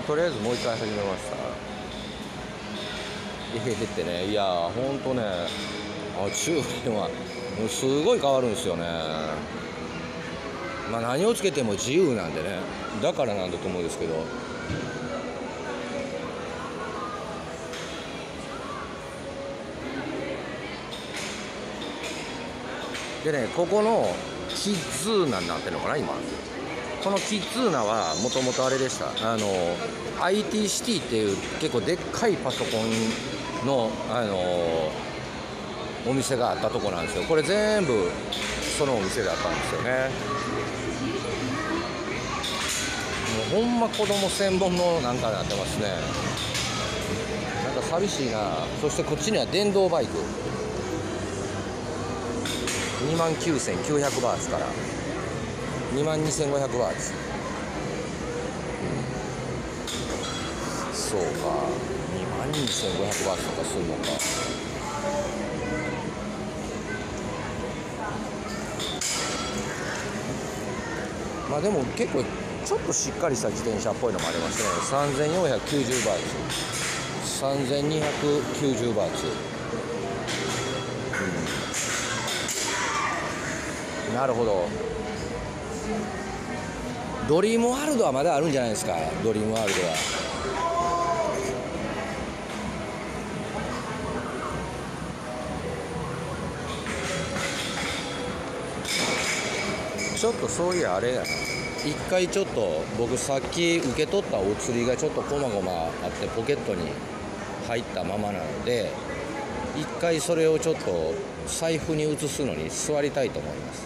とりあえずもう一回始めました。ってね、いやほんとね、中年はもうすごい変わるんですよね。まあ何をつけても自由なんでね、だからなんだと思うんですけど。でね、ここのキッズーナになってるのかな今。このキッズーナはもともとあれでした。IT シティっていう結構でっかいパソコンのお店があったとこなんですよ。これ全部そのお店だったんですよね。もうほんま子供専門のなんかなってますね。なんか寂しいな。そしてこっちには電動バイク29,900バーツから22,500バーツ、そうか、22,500バーツとかするのか。まあでも結構ちょっとしっかりした自転車っぽいのもありますね。3,490バーツ、3,290バーツ、なるほど。ドリームワールドはまだあるんじゃないですか。ドリームワールドはちょっとそういやあれやな、一回ちょっと僕さっき受け取ったお釣りがちょっとこまごまあってポケットに入ったままなので、一回それをちょっと財布に移すのに座りたいと思います。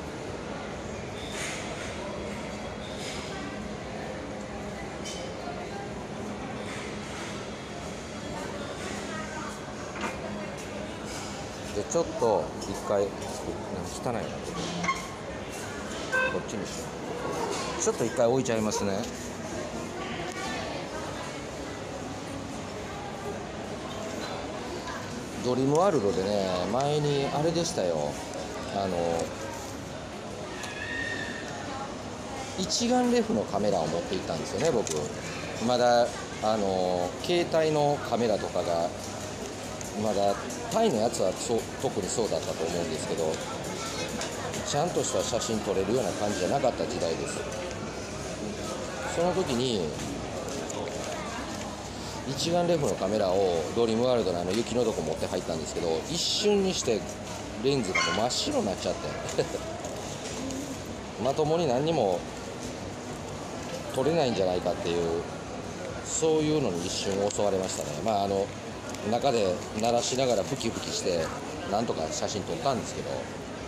でちょっと一回汚いな、こっちにしよう。ちょっと一回置いちゃいますね。ドリームワールドでね、前にあれでしたよ、一眼レフのカメラを持って行ったんですよね。僕まだ携帯のカメラとかがまだタイのやつは特にそうだったと思うんですけど、ちゃんとした写真撮れるような感じじゃなかった時代です。その時に一眼レフのカメラをドリームワールドの雪のとこ持って入ったんですけど、一瞬にしてレンズがもう真っ白になっちゃってまともに何にも撮れないんじゃないかっていう、そういうのに一瞬襲われましたね。まあ中で鳴らしながらブキブキしてなんとか写真撮ったんですけど、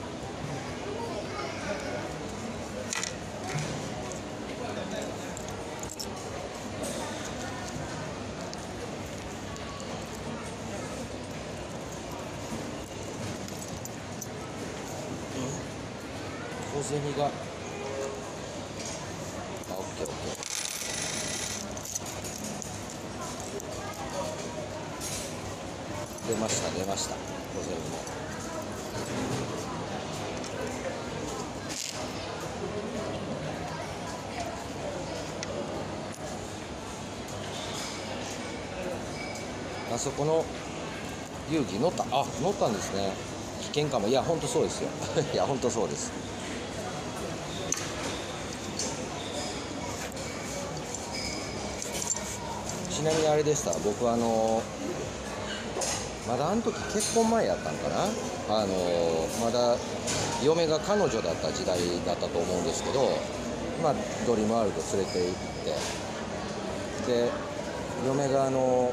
小銭がオッケーオッケー。出ました出ました、小銭も。あそこの遊戯乗ったんですね。危険かも。いや本当そうですよいや本当そうです。ちなみにあれでした、僕まだあの時結婚前やったんかな、まだ嫁が彼女だった時代だったと思うんですけど、まあドリームワールド連れて行って、で嫁が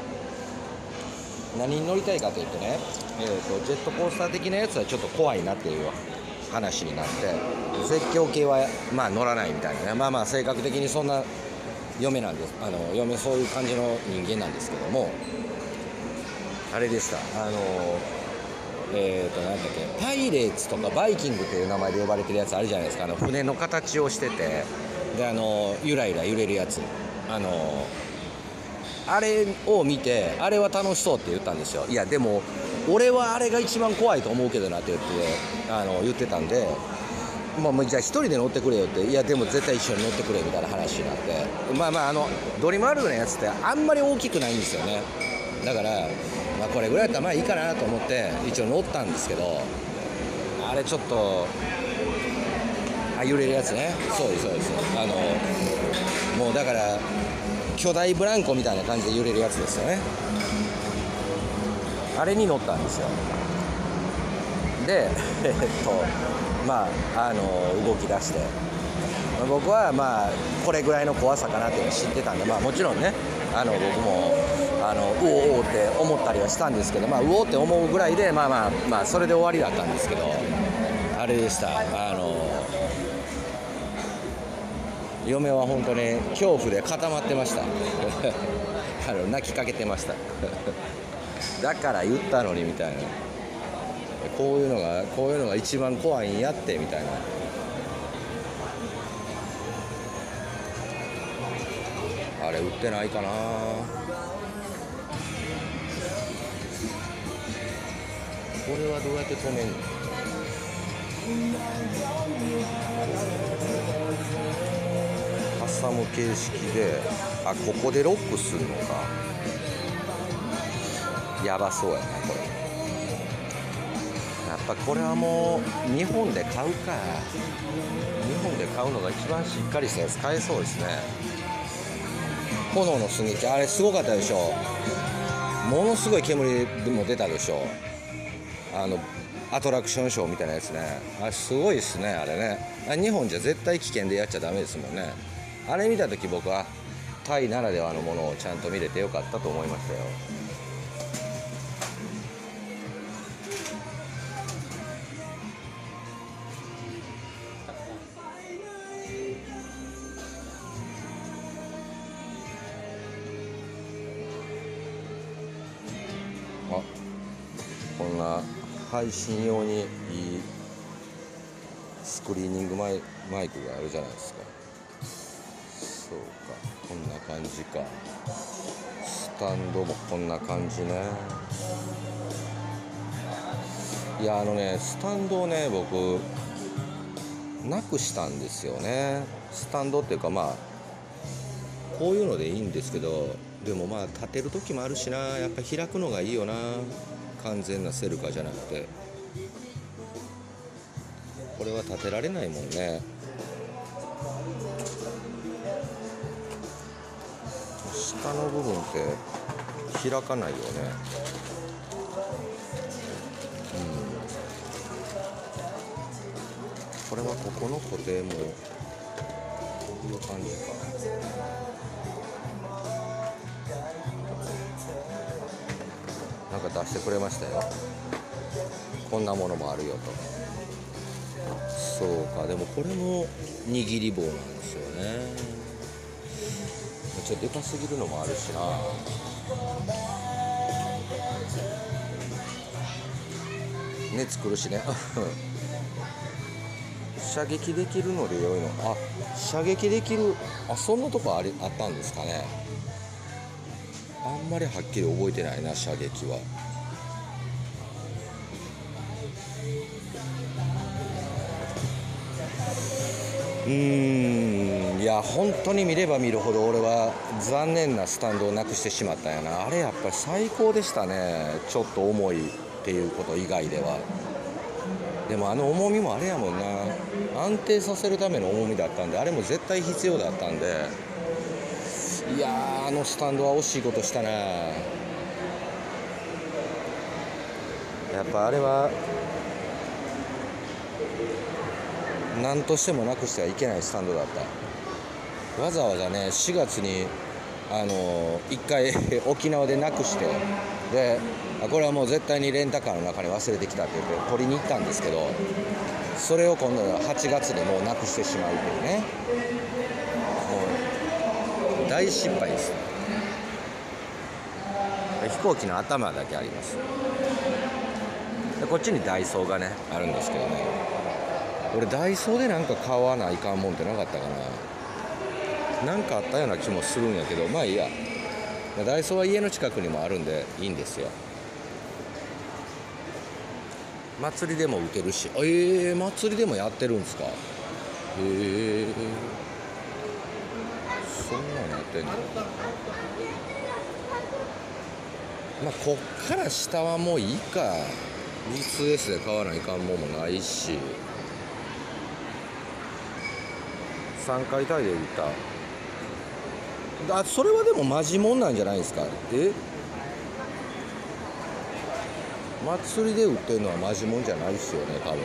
何に乗りたいかというとね、ジェットコースター的なやつはちょっと怖いなっていう話になって、絶叫系はまあ乗らないみたいなね。まあまあ性格的にそんな嫁なんです。嫁そういう感じの人間なんですけども、あれでした。なんだっけ、パイレーツとかバイキングっていう名前で呼ばれてるやつあるじゃないですか。船の形をしてて、でゆらゆら揺れるやつ、あれを見て、あれは楽しそうって言ったんですよ。いやでも俺はあれが一番怖いと思うけどなって言ってたんで、 もうじゃあ一人で乗ってくれよって、いやでも絶対一緒に乗ってくれみたいな話になって、ドリームワールドのやつってあんまり大きくないんですよね。だから、これぐらいだったらまあいいかなと思って一応乗ったんですけど、あれちょっと揺れるやつね。そうですそうです。もうだから巨大ブランコみたいな感じで揺れるやつですよね。あれに乗ったんですよ。で動き出して、僕はこれぐらいの怖さかなっていうのを知ってたんで、もちろんね僕もうおおって思ったりはしたんですけど、うおって思うぐらいでそれで終わりだったんですけど、あれでした。嫁は本当に恐怖で固まってました泣きかけてましただから言ったのにみたいな、こういうのが一番怖いんやってみたいな。あれ売ってないかな。これはどうやって止めんの。挟む形式で、ここでロックするのか。やばそうやなこれ。やっぱこれはもう日本で買うか。日本で買うのが一番しっかりしたやつ買えそうですね。炎の寸劇、あれすごかったでしょ。ものすごい煙も出たでしょ。アトラクションショーみたいなやつね。あれすごいですね。あれね、日本じゃ絶対危険でやっちゃダメですもんね。あれ見た時僕はタイならではのものをちゃんと見れてよかったと思いましたよ。こんな配信用にいいスクリーニングマイクがあるじゃないですか。そうか、こんな感じか。スタンドもこんな感じね。いやスタンドをね僕なくしたんですよね。スタンドっていうかこういうのでいいんですけど、でも立てる時もあるしな。やっぱ開くのがいいよな、完全なセルカじゃなくて。これは立てられないもんね。下の部分って開かないよね。これはここの固定もこういう感じか。なんか出してくれましたよ。こんなものもあるよと。そうか、でもこれも握り棒なんですよね。ちょっとでかすぎるのもあるしな。熱くるしね射撃できるので良いの。射撃できる。そんなとこあったんですかね。あんまりはっきり覚えてないな、射撃は。いや本当に見れば見るほど俺は残念なスタンドをなくしてしまったんやな。あれやっぱり最高でしたね。ちょっと重いっていうこと以外では。でも重みもあれやもんな、安定させるための重みだったんで、あれも絶対必要だったんで、いやースタンドは惜しいことしたな。やっぱあれは何としてもなくしてはいけないスタンドだった。わざわざね4月に1回沖縄でなくして、でこれはもう絶対にレンタカーの中に忘れてきたって言って取りに行ったんですけど、それを今度8月にもうなくしてしまうっていうね。もう大失敗です。飛行機の頭だけあります。でこっちにダイソーがねあるんですけどね、俺ダイソーでなんか買わないかんもんってなかったかな。なんかあったような気もするんやけど、いいや。ダイソーは家の近くにもあるんでいいんですよ。 祭りでも受けるし、祭りでもやってるんですか。そんなんやってんの。まあこっから下はもういいか。2S で買わないかんもんもないし、3回タイで売った。それはでもマジモンなんじゃないですか。祭りで売ってるのはマジモンじゃないですよね、多分。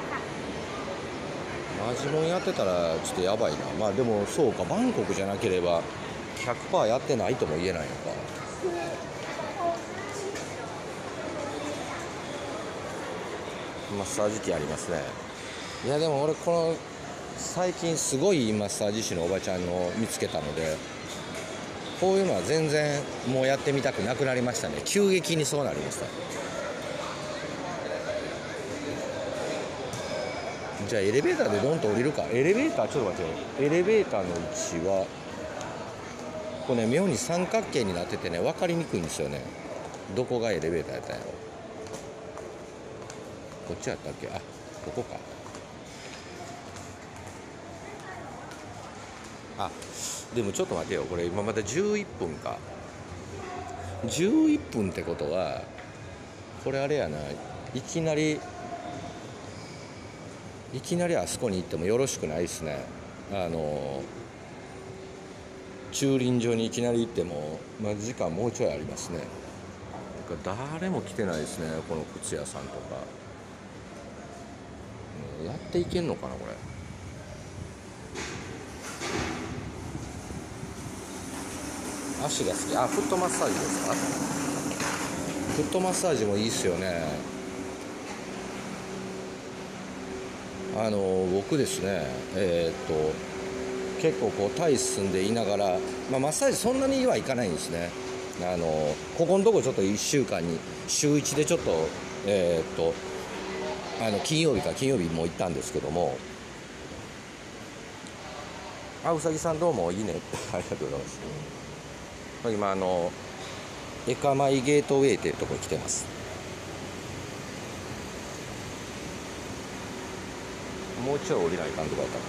マジモンやってたらちょっとやばいな。まあでもそうか、バンコクじゃなければ 100% やってないとも言えないのか。マッサージ機ありますね。いやでも俺この最近すごいマッサージ師のおばちゃんの見つけたので、こういうのは全然もうやってみたくなくなりましたね。急激にそうなりました。じゃあエレベーターでドンと降りるか。エレベーターちょっと待ってよ。エレベーターの位置はこれね、妙に三角形になっててね、分かりにくいんですよね。どこがエレベーターやったんやろ。こっちやったっけ。あ、ここか。あ、でもちょっと待てよ。これ今まだ11分か。11分ってことはこれあれやな。いきなりあそこに行ってもよろしくないですね。駐輪場にいきなり行っても、まあ、時間もうちょいありますね。誰も来てないですね、この靴屋さんとか。やっていけんのかなこれ。足が好き。あ、フットマッサージですか。フットマッサージもいいっすよね。僕ですね、結構こうタイ住んでいながら、まあ、マッサージそんなにはいかないんですね。ここのとこちょっと1週間に週1でちょっと金曜日も行ったんですけども、うさぎさんどうもいいねありがとうございます。今エカマイゲートウェイっていうところに来てます。もうちょい降りないかんとかやったっ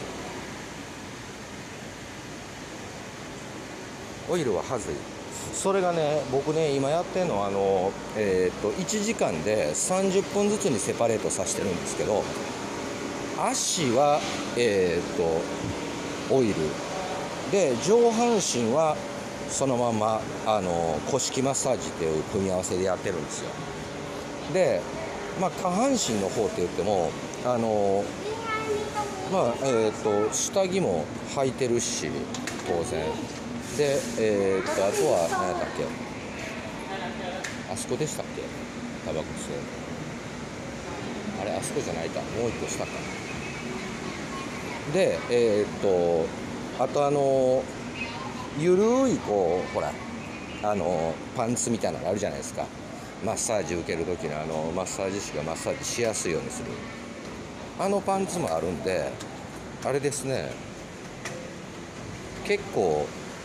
け。オイルははずい。それがね、僕ね今やってるのは1時間で30分ずつにセパレートさせてるんですけど、足はオイルで、上半身はそのまま古式マッサージっていう組み合わせでやってるんですよ。で、まあ、下半身の方って言っても下着も履いてるし当然で、あとは何やったっけ、あそこでしたっけ、タバコ吸うのあれ、あそこじゃないか、もう一個下か。であとゆるいこうほらパンツみたいなのがあるじゃないですか。マッサージ受ける時のマッサージ師がマッサージしやすいようにするパンツもあるんで、あれですね、結構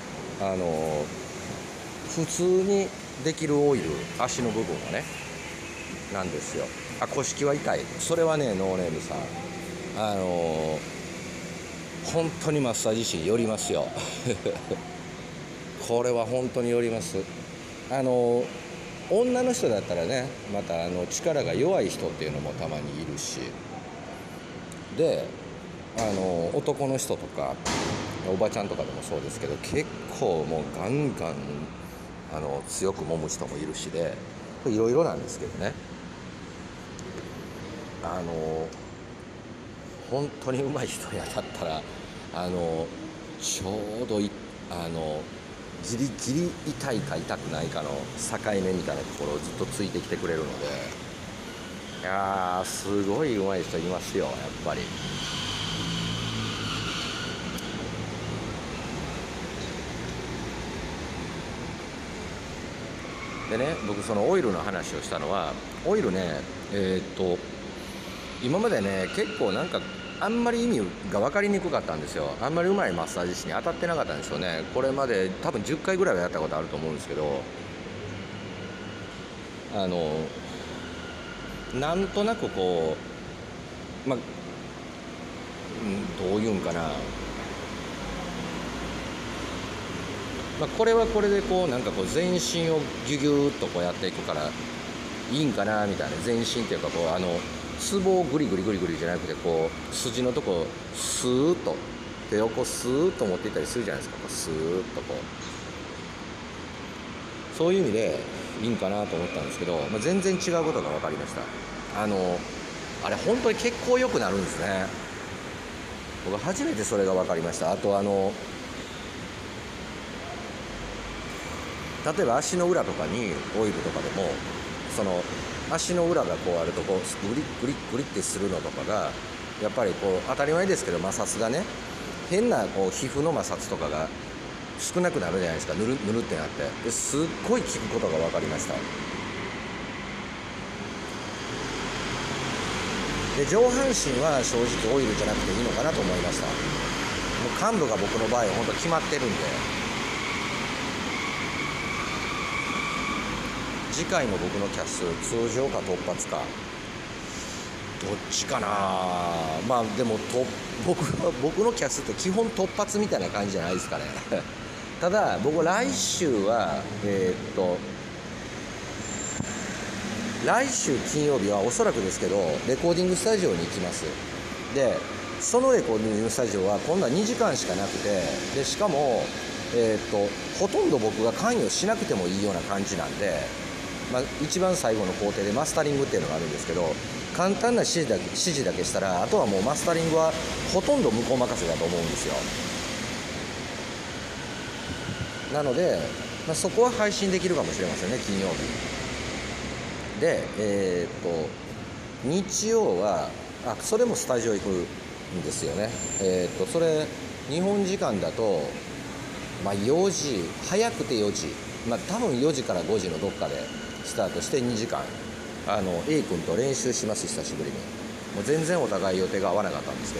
普通にできるオイル、足の部分がねなんですよ。古式は痛い。それはね、ノーネームさん本当にマッサージ師によりますよこれは本当によります。女の人だったらね、また力が弱い人っていうのもたまにいるし、で男の人とかおばちゃんとかでもそうですけど、結構もうガンガン強く揉む人もいるしで、いろいろなんですけどね、本当に上手い人に当たったらちょうどギリギリ痛いか痛くないかの境目みたいなところをずっとついてきてくれるので、いやーすごい上手い人いますよ、やっぱり。でね、僕そのオイルの話をしたのは、オイルね今までね結構なんかあんまり意味が分かりにくかったんですよ。あんまりうまいマッサージ師に当たってなかったんですよね。これまで多分10回ぐらいはやったことあると思うんですけど、 なんとなくこうまあ、どういうんかな、これはこれでこうなんかこう全身をギュギュッとこうやっていくからいいんかなみたいな。全身っていうかこうツボをグリグリグリグリじゃなくてこう筋のとこスーッと手をこうスーッと持っていったりするじゃないですか。こうスーッとこうそういう意味でいいんかなと思ったんですけど、全然違うことが分かりました。あれ本当に血行良くなるんですね。僕初めてそれが分かりました。あと例えば足の裏とかにオイルとかでもその足の裏がこうあるとこうグリグリグリってするのとかがやっぱりこう当たり前ですけど摩擦がね、変なこう皮膚の摩擦とかが少なくなるじゃないですか。ぬるぬるってなって、ですっごい効くことが分かりました。で上半身は正直オイルじゃなくていいのかなと思いました。もう幹部が僕の場合は本当決まってるんで、次回の僕のキャス通常か突発かどっちかな。でも僕のキャスって基本突発みたいな感じじゃないですかねただ僕来週は来週金曜日はおそらくですけどレコーディングスタジオに行きます。でそのレコーディングスタジオは今度は2時間しかなくて、でしかも、ほとんど僕が関与しなくてもいいような感じなんで、一番最後の工程でマスタリングっていうのがあるんですけど、簡単な指示だけしたらあとはもうマスタリングはほとんど向こう任せだと思うんですよ。なので、そこは配信できるかもしれませんね、金曜日で。日曜はそれもスタジオ行くんですよね。それ日本時間だと、4時早くて4時、多分4時から5時のどっかでスタートして2時間A 君と練習します。久しぶりに。もう全然お互い予定が合わなかったんですけ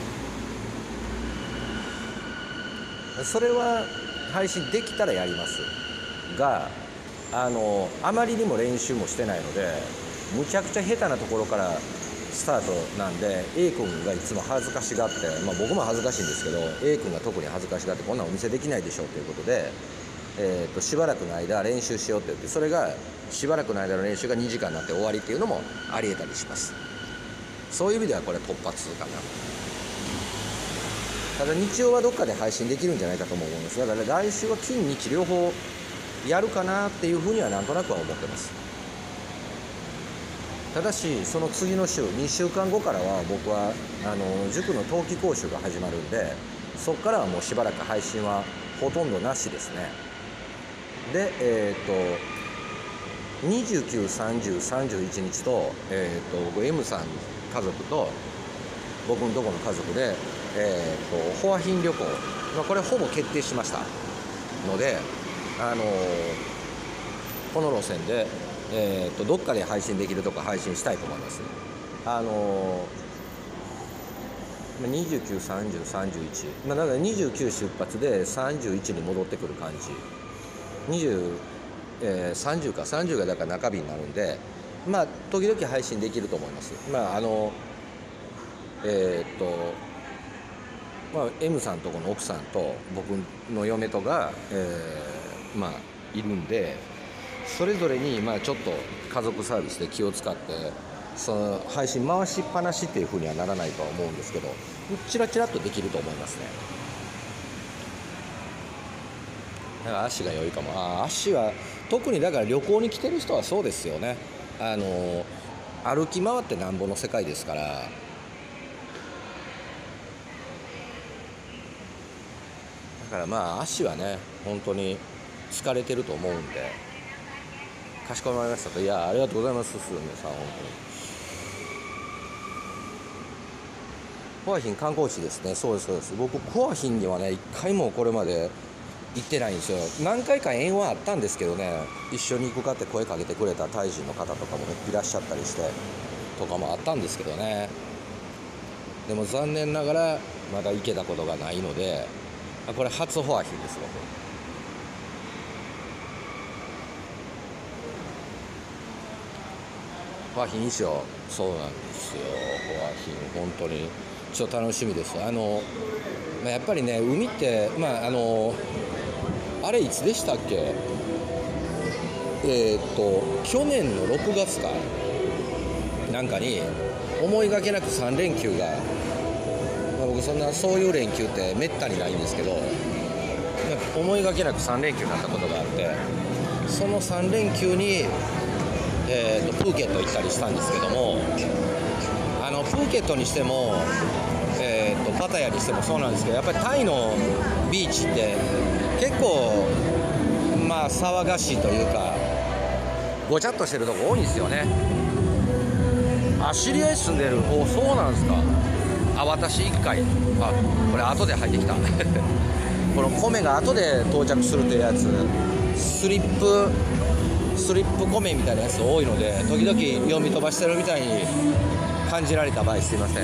ど、それは配信できたらやりますが、あまりにも練習もしてないのでむちゃくちゃ下手なところからスタートなんで A 君がいつも恥ずかしがって、僕も恥ずかしいんですけど A 君が特に恥ずかしがってこんなんお見せできないでしょということで、しばらくの間練習しようって言って、それがしばらくの間の練習が2時間になって終わりっていうのもありえたりします。そういう意味ではこれ突発かな。ただ日曜はどっかで配信できるんじゃないかとも思います。だから来週は金日両方やるかなっていうふうにはなんとなくは思ってます。ただしその次の週2週間後からは僕は塾の冬季講習が始まるんで、そこからはもうしばらく配信はほとんどなしですね。で29、30、31日と、僕 M さん家族と僕のとこの家族で、ホアヒン旅行、これほぼ決定しましたので、この路線で、どっかで配信できるとこ配信したいと思います。29、30、31、だから29出発で31に戻ってくる感じ。30か30がだから中日になるんで、時々配信できると思います。M さんとこの奥さんと僕の嫁とが、いるんで、それぞれにちょっと家族サービスで気を使ってその配信回しっぱなしっていう風にはならないとは思うんですけど、チラチラっとできると思いますね。だから足が良いかも。足は特にだから旅行に来てる人はそうですよね。歩き回ってなんぼの世界ですから。だから足はね本当に疲れてると思うんで、かしこまりましたと。いやありがとうございます。すずめさん本当に。コアヒン観光地ですね。そうですそうです。僕コアヒンにはね一回もこれまで行ってないんですよ。何回か縁はあったんですけどね、一緒に行くかって声かけてくれたタイ人の方とかもいらっしゃったりしてとかもあったんですけどね。でも残念ながらまだ行けたことがないので、これ初ホアヒンです僕。 フォアヒンいいっすよ。そうなんですよ、フォアヒン本当にちょっと楽しみです。やっぱりね、海ってあれいつでしたっけ、去年の6月かなんかに思いがけなく3連休が、僕そういう連休ってめったにないんですけど、思いがけなく3連休になったことがあって、その3連休に、プーケット行ったりしたんですけども、プーケットにしても、パタヤにしてもそうなんですけど、やっぱりタイのビーチって結構騒がしいというかごちゃっとしてるとこ多いんですよね。知り合い住んでる。お、そうなんですか。私1回、これ後で入ってきたこの米が後で到着するというやつ、スリップ米みたいなやつ多いので、時々読み飛ばしてるみたいに感じられた場合すいません。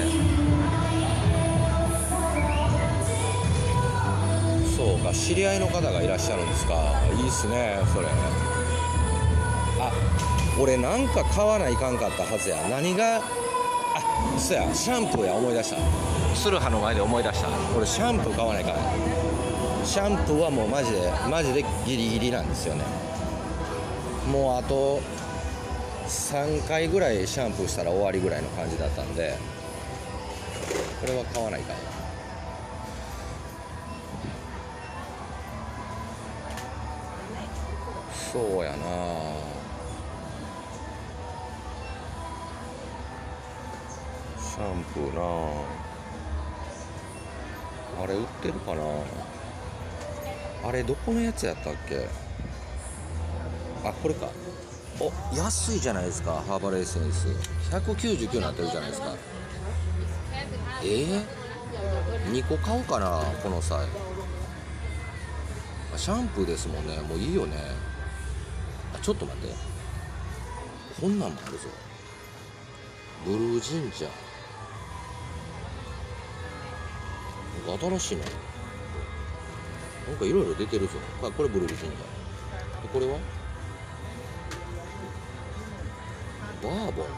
そうか、知り合いの方がいらっしゃるんですか。いいっすねそれ。俺なんか買わないかんかったはずや。何が、そうや、シャンプーや。思い出した。ツルハの前で思い出した。俺シャンプー買わないから。シャンプーはもうマジでギリギリなんですよね。もうあと3回ぐらいシャンプーしたら終わりぐらいの感じだったんで、これは買わないかな。そうやな、シャンプーな、あれ売ってるかな。あれどこのやつやったっけ。これか。安いじゃないですか。ハーバルエッセンス199になってるじゃないですか。2個買おうかなこの際。シャンプーですもんね。もういいよね。ちょっと待って、こんなんもあるぞ。ブルージンジャー、新しいね。なんかいろいろ出てるぞ。これブルージンジャーで、これはバーボン、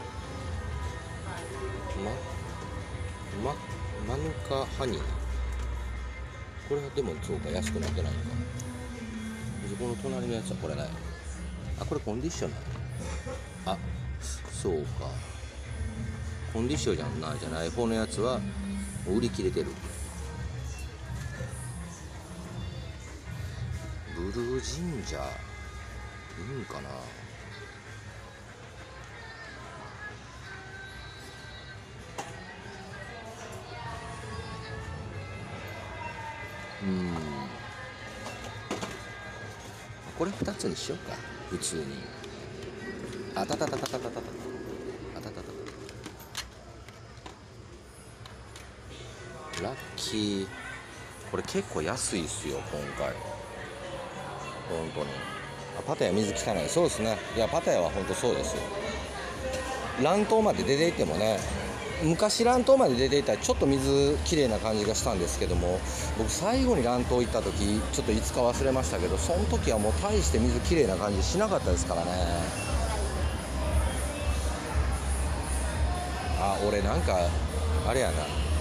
マヌカハニー。これはでもそうか、安くなってないのか。この隣のやつはこれない。これコンディショナー。そうか、コンディショナーじゃない方のやつは売り切れてる。ブルージンジャーいいんかな。これ2つにしようか。普通にラッキー。これ結構安いっすよ今回本当に。パタヤ水汚い。そうですね。いやパタヤは本当そうですよ。乱闘まで出ていってもね、昔乱闘まで出ていたらちょっと水きれいな感じがしたんですけども、僕最後に乱闘行った時ちょっといつか忘れましたけど、その時はもう大して水きれいな感じしなかったですからね。俺なんかあれやな、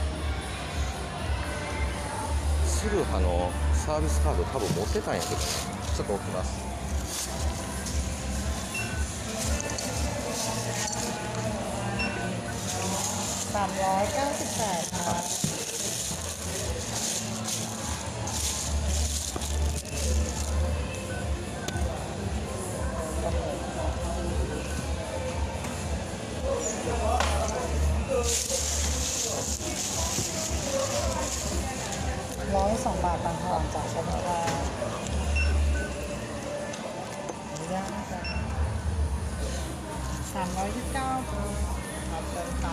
ツルハのサービスカード多分持ってたんやけど、ちょっと置きます。 398ครับ102 บาทต่างหากจากชมพูย่างจ้ะ329ครับเป็นตา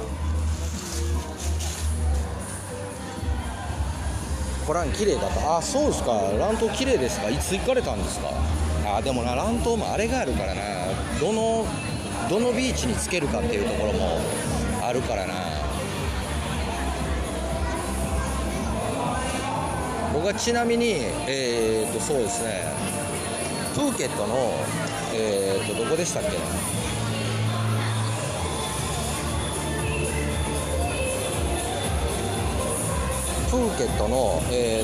これ綺麗だった。そうですか。乱闘綺麗ですか。いつ行かれたんですか。でもな、乱闘もあれがあるからな。どのビーチにつけるかっていうところもあるからな。僕はちなみにそうですね、プーケットのどこでしたっけ、 プーケットの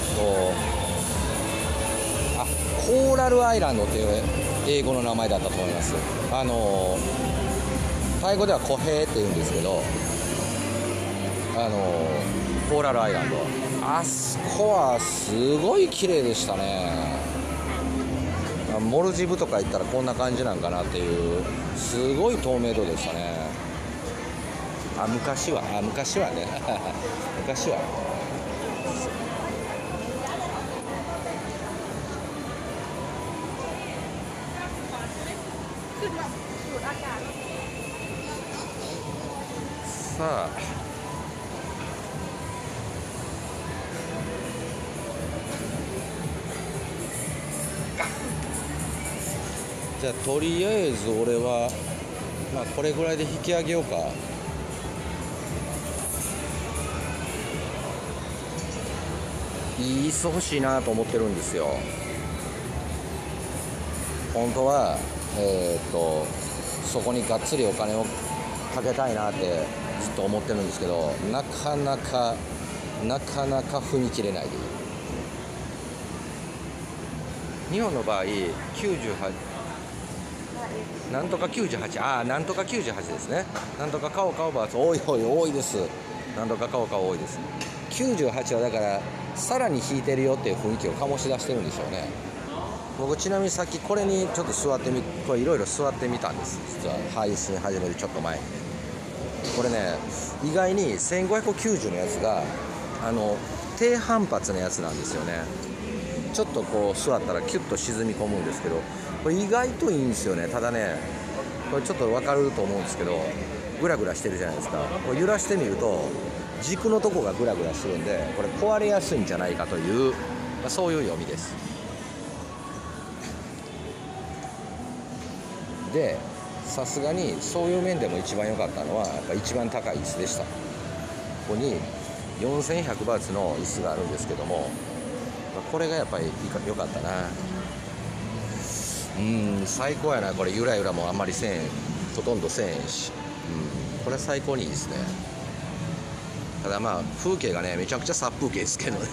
コーラルアイランドっていう英語の名前だったと思います。タイ語ではコヘイって言うんですけど、コーラルアイランド、あそこはすごい綺麗でしたね。モルジブとか行ったらこんな感じなんかなっていうすごい透明度でしたね。昔はね昔は。さあじゃあとりあえず俺はまあこれぐらいで引き上げようか。いい椅子欲しいなと思ってるんですよ。本当はそこにがっつりお金をかけたいなってずっと思ってるんですけど、なかなか踏み切れないでいる。日本の場合98なんとか98、なんとか98ですね。なんとかカオカオバーツ多いです。なんとかカオカオ多いです。98はだからさらに引いてるよっていう雰囲気を醸し出してるんでしょうね。僕ちなみにさっきこれにちょっとこれいろいろ座ってみたんです。実は配信始めるちょっと前にこれね、意外に1590のやつが低反発のやつなんですよね。ちょっとこう座ったらキュッと沈み込むんですけど、これ意外といいんですよね。ただね、これちょっと分かると思うんですけど、グラグラしてるじゃないですか。これ揺らしてみると軸のとこがグラグラするんで、これ壊れやすいんじゃないかという、そういう読みです。でさすがにそういう面でも一番良かったのはやっぱ一番高い椅子でした。ここに4100バーツの椅子があるんですけども、これがやっぱり良かったな。最高やな。これゆらゆらもあんまりせん、ほとんどせんし、これ最高にいいですね。ただまあ風景がねめちゃくちゃ殺風景ですけどね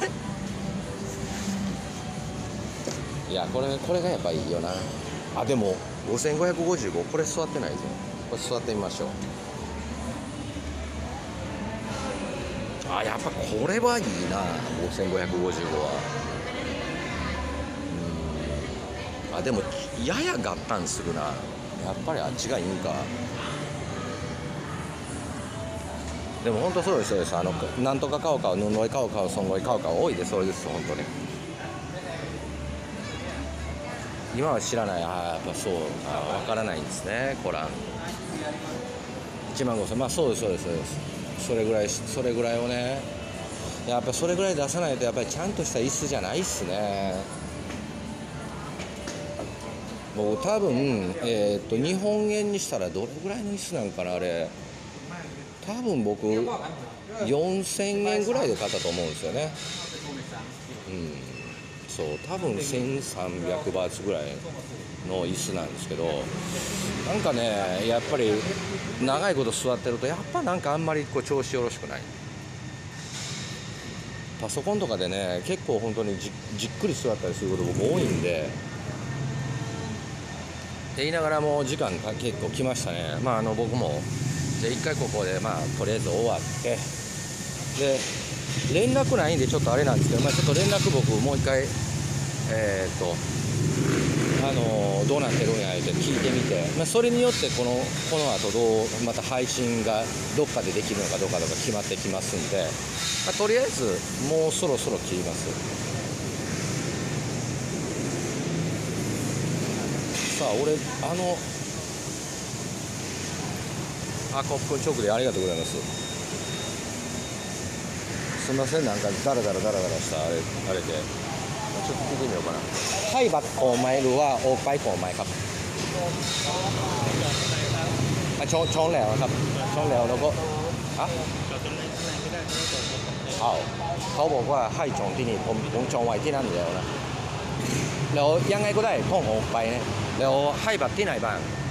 いやこれがやっぱいいよな。でも5555、これ座ってないぞ。これ座ってみましょう。やっぱこれはいいな、5555は。でもやや合体するな。やっぱりあっちがいいんか。でも本当そうですそうです。なんとかカオカオ、ぬんごいカオカオ、そんごいカオカオ多いです。そうです本当に。今は知らない。やっぱそう、わからないんですね。コラン1万5000、そうですそうですそうです。それぐらいをね、やっぱそれぐらい出さないとやっぱりちゃんとした椅子じゃないっすね。僕多分日本円にしたらどれぐらいの椅子なんかな。あれ多分僕4000円ぐらいで買ったと思うんですよね。そう多分1300バーツぐらいの椅子なんですけど、なんかねやっぱり長いこと座ってるとやっぱなんかあんまりこう調子よろしくない。パソコンとかでね結構本当にじっくり座ったりすること僕多いんで、言いながらも時間が結構来ましたね。僕もじゃあ一回ここでとりあえず終わって、で連絡ないんでちょっとあれなんですけど、ちょっと連絡僕もう一回どうなってるんやって聞いてみて、それによってこの後また配信がどっかでできるのかどうかとか決まってきますんで、とりあえずもうそろそろ切ります。さあ俺コップ直でありがとうございます。すみません、なんかダラダラしたあれでちょっと聞いてみようかな。ให้บัตรออกไหมหรือว่าโอนไปก่อนไหมครับช้อนแล้วครับช้อนแล้วก็เขาบอกว่าให้จองที่นี่ผมจองไว้ที่นั่นแล้วนะแล้วยังไงก็ได้ต้องออกไปนะแล้วให้บัตรที่ไหนบ้าง